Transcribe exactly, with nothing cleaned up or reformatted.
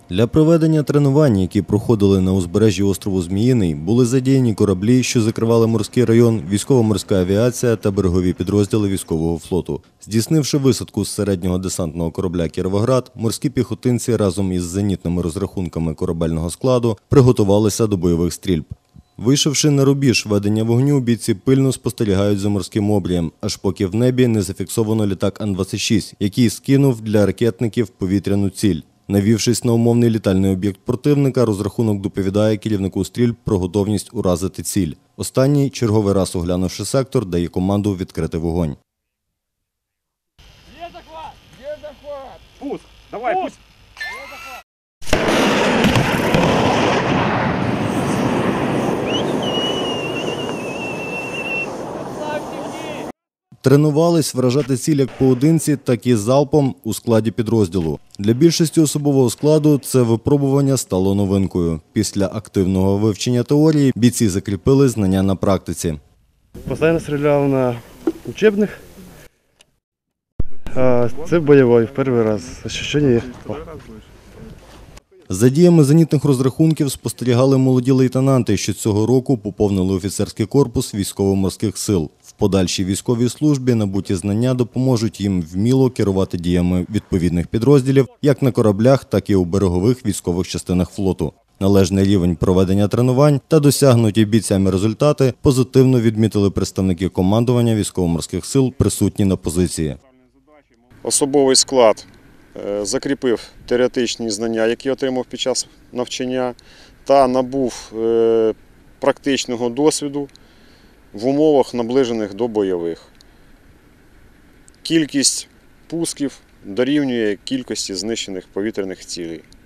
Для проведення тренувань, які проходили на узбережжі острову Зміїний, були задіяні кораблі, що закривали морський район, військово-морська авіація та берегові підрозділи військового флоту. Здійснивши висадку з середнього десантного корабля «Кіровоград», морські піхотинці разом із зенітними розрахунками корабельного складу приготувалися до бойових стрільб. Вийшовши на рубіж ведення вогню, бійці пильно спостерігають за морським обрієм, аж поки в небі не зафіксовано літак Ан двадцять шість, який скинув для ракетників повітряну ціль. Навівшись на умовний літальний об'єкт противника, розрахунок доповідає керівнику стрільб про готовність уразити ціль. Останній, черговий раз оглянувши сектор, дає команду відкрити вогонь. Є захват! Є захват! Пуск! Давай, Пуск! пусть! Тренувались вражати ціль як поодинці, так і залпом у складі підрозділу. Для більшості особового складу це випробування стало новинкою. Після активного вивчення теорії бійці закріпили знання на практиці. Постійно стріляв на учебних, а це бойовий, в перший раз. Ощущення є. За діями зенітних розрахунків спостерігали молоді лейтенанти, що цього року поповнили офіцерський корпус військово-морських сил. В подальшій військовій службі набуті знання допоможуть їм вміло керувати діями відповідних підрозділів як на кораблях, так і у берегових військових частинах флоту. Належний рівень проведення тренувань та досягнуті бійцями результати позитивно відмітили представники командування військово-морських сил, присутні на позиції. Особовий склад закріпив теоретичні знання, які отримав під час навчання, та набув практичного досвіду в умовах, наближених до бойових. Кількість пусків дорівнює кількості знищених повітряних цілей.